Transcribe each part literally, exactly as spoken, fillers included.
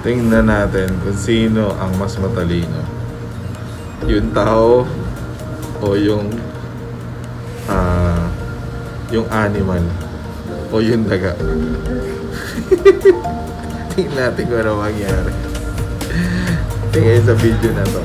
Tingnan natin kung sino ang mas matalino. Yung tao o yung uh, yung animal o yung daga. Tingnan natin kung ano mangyari. Tingnan sa video na to.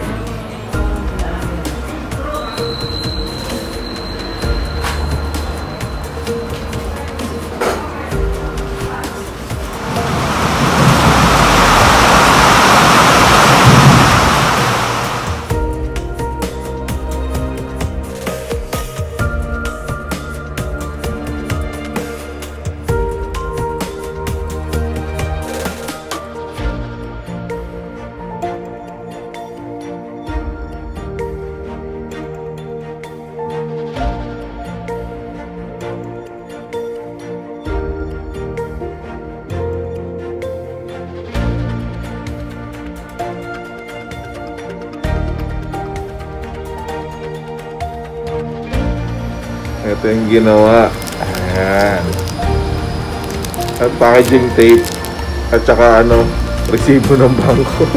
Ito yung ginawa. Ayan. At packaging tape. At saka ano, resibo ng bangko.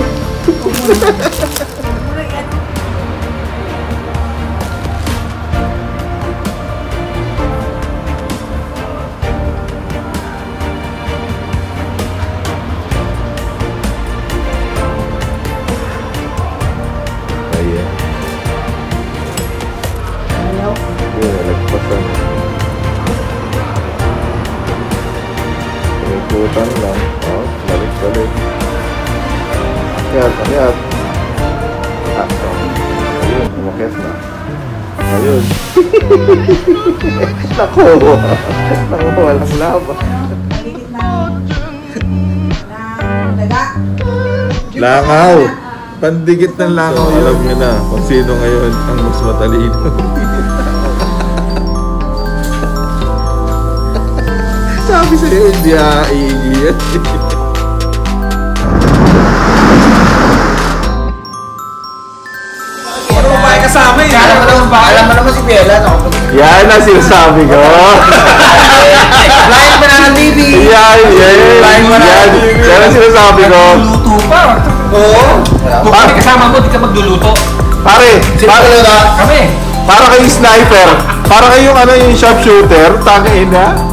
Ayan. Ayan, nagpasan. Ikutan lang. Oh, balik-balik. Ayan, ayan. Ah, oh. Ayun, umakit na. Ayun. Naku! Naku, walang laba. Langaw! Pandikit ng langaw. So, alam nyo na kung sino ngayon ang mas matalino. Sabi sa'yo, hindi aiigi yan. Ano ba ba kasama yun? Alam mo naman ba? Alam mo naman si Bella, no? Yan ang sinasabi ko. Blind Banana T V! Yan, yan. Blind Banana T V! Yan ang sinasabi ko. Magluluto pa. Oo. Kung kami kasama mo, di ka magluluto. Pare, pare na. Kami. Para kayong sniper. Para kayong ano yung sharpshooter. Tangin na.